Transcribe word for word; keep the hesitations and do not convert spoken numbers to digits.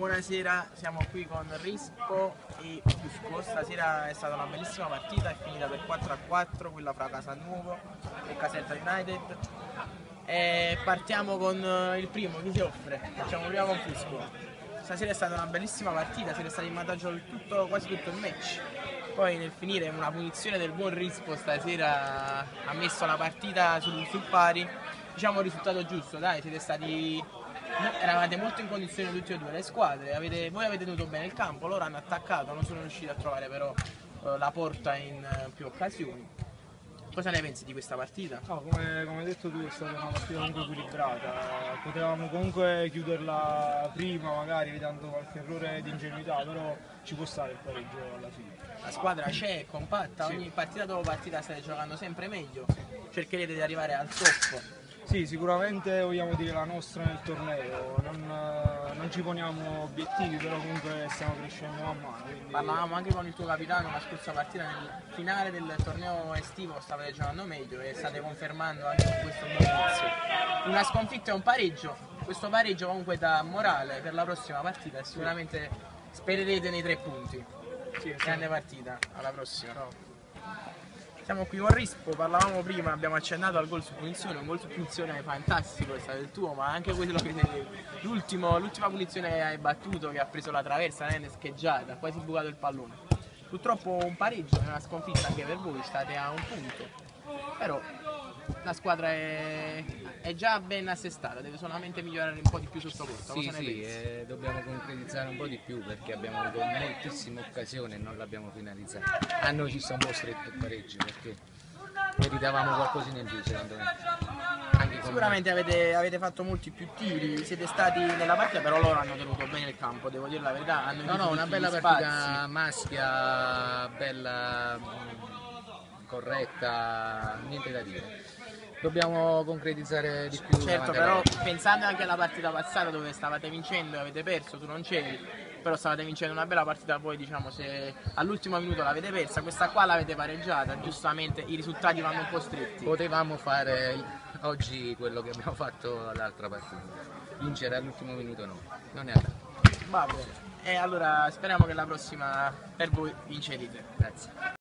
Buonasera, siamo qui con Rispo e Cusco. Stasera è stata una bellissima partita, è finita per quattro a quattro, quella fra Casalnuovo e Caserta United. E partiamo con il primo, chi si offre? Facciamo prima con Cusco. Stasera è stata una bellissima partita, siete stati in vantaggio tutto, quasi tutto il match. Poi nel finire una punizione del buon Rispo stasera ha messo la partita sul, sul pari. Diciamo il risultato giusto, dai, siete stati... eravate molto in condizione tutte e due le squadre, avete, voi avete tenuto bene il campo, loro hanno attaccato, non sono riusciti a trovare però eh, la porta in eh, più occasioni. Cosa ne pensi di questa partita? No, come, come hai detto tu, è stata una partita comunque equilibrata, potevamo comunque chiuderla prima magari evitando qualche errore di ingenuità, però ci può stare il pareggio alla fine. La squadra c'è, è compatta, Sì. ogni partita dopo partita state giocando sempre meglio, cercherete di arrivare al top. Sì, sicuramente vogliamo dire la nostra nel torneo, non, non ci poniamo obiettivi, però comunque stiamo crescendo man mano. Quindi... Parlavamo anche con il tuo capitano la scorsa partita, nel finale del torneo estivo stavate giocando meglio e state confermando anche con questo buon inizio. Una sconfitta e un pareggio, questo pareggio comunque dà morale per la prossima partita e sicuramente spererete nei tre punti. Sì, Grande partita, alla prossima. No. Siamo qui con Rispo, parlavamo prima, abbiamo accennato al gol su punizione, un gol su punizione fantastico è stato il tuo, ma anche quello che l'ultima punizione che hai battuto, che ha preso la traversa, è scheggiata, ha quasi bucato il pallone. Purtroppo un pareggio è una sconfitta anche per voi, state a un punto, però la squadra è, è già ben assestata, deve solamente migliorare un po' di più sotto porta. Sì, cosa ne sì, pensi? eh, dobbiamo concretizzare un po' di più perché abbiamo avuto moltissime occasioni e non l'abbiamo finalizzata. A noi ci sta un po' stretto il pareggio perché meritavamo qualcosina in più secondo me. Anche con... Sicuramente avete, avete fatto molti più tiri, siete stati nella partita, però loro hanno tenuto bene il campo, devo dire la verità. Hanno No, no, una bella spazi. partita maschia, bella, mh, corretta, niente da dire. Dobbiamo concretizzare di più. Certo, però pensando anche alla partita passata dove stavate vincendo e avete perso, tu non c'eri, però stavate vincendo una bella partita, voi diciamo se all'ultimo minuto l'avete persa, questa qua l'avete pareggiata, giustamente i risultati vanno un po' stretti. Potevamo fare oggi quello che abbiamo fatto all'altra partita, vincere all'ultimo minuto no, non è andato. Va bene, e allora speriamo che la prossima per voi vincerete. Grazie.